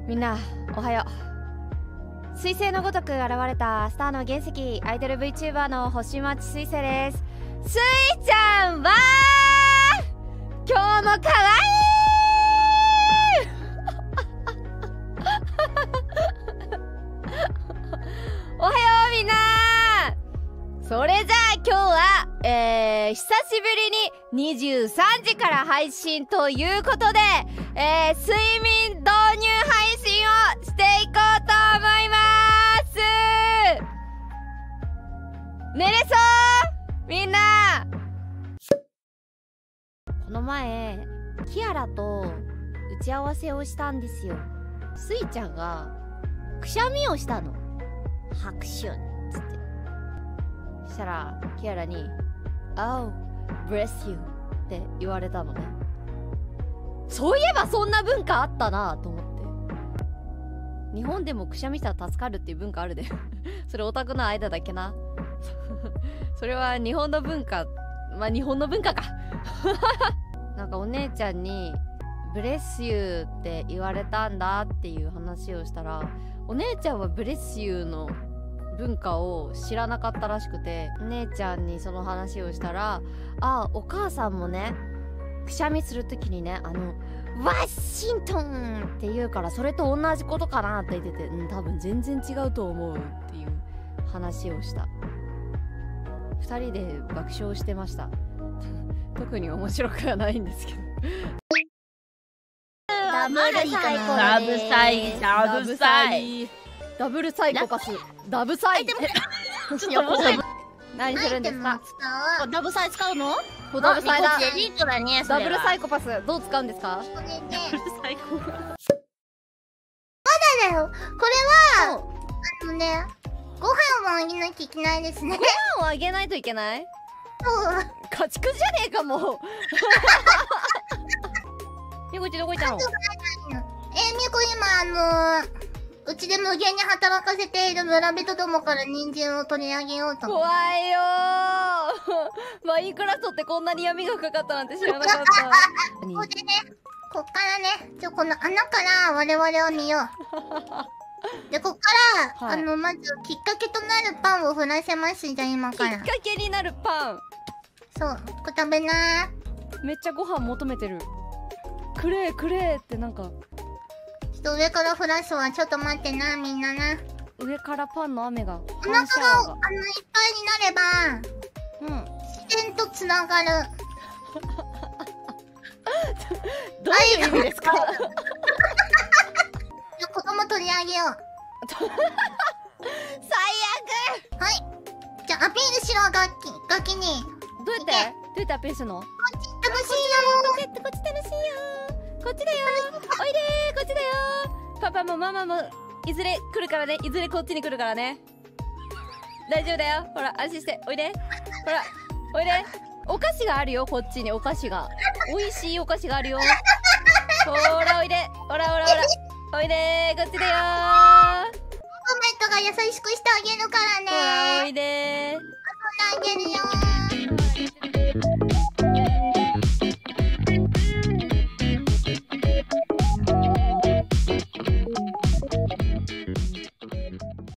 みんなおはよう。彗星のごとく現れたスターの原石、アイドル VTuber の星町彗星です。スイちゃんは今日もかわいいおはようみんな。それじゃあ今日は、久しぶりに23時から配信ということで、睡眠導入配信をしていこうと思います。寝れそうみんな。この前キアラと打ち合わせをしたんですよ。スイちゃんがくしゃみをしたの。拍手つって。そしたらキアラに「Oh, bless you」って言われたのね。そういえばそんな文化あったなと思って。日本でもくしゃみしたら助かるっていう文化あるでそれオタクの間だけなそれは日本の文化、まあ日本の文化かなんかお姉ちゃんに「ブレスユー」って言われたんだっていう話をしたら、お姉ちゃんはブレスユーの文化を知らなかったらしくて、お姉ちゃんにその話をしたら「あ、お母さんもねくしゃみするときにねワシントンって言うからそれと同じことかな」って言ってて、多分全然違うと思うっていう話をした。2人で爆笑してました特に面白くはないんですけどダブルサイコダブサイダブサイダブルサイコパスダブサイ何するんですか？ ダブサイ使うの？ ダブサイだ。 エリートだね。 ダブルサイコパスどう使うんですか？ ダブルサイコパス。 まだだよ。これはね、ご飯をあげなきゃいけないですね。 ご飯をあげないといけない？ そう。 家畜じゃねえかもうみこちどこ行ったの？ みこ今うちで無限に働かせている村人どもから人参を取り上げようと。 怖いよーマインクラフトってこんなに闇がかかったなんて知らなかったここでね、こっからね、この穴から我々を見ようで、こっから、 はい、 まずきっかけとなるパンを降らせます。じゃあ今からきっかけになるパン。 そう、これ食べなー。 めっちゃご飯求めてる。くれくれってなんかちょっと上から降らすわ。ちょっと待ってな、みんなな。 上からパンの雨が。 お腹がいっぱいになれば、自然とつながるどういう意味ですか？ 子供取り上げよう最悪。 はい、じゃあアピールしろ。ガキにどうやってアピールするの？ こっち楽しいよ。 こっち楽しいよ。こっちだよ。おいでー、こっちだよ。パパもママもいずれ来るからね。いずれこっちに来るからね。大丈夫だよ。ほら安心しておいで。ほらおいで。お菓子があるよ、こっちに。お菓子が美味しいお菓子があるよ。ほらおいで。ほらほらほらおいでー、こっちだよー。 コメントが優しくしてあげるからね。 ほらおいでー。 遊んであげるよー。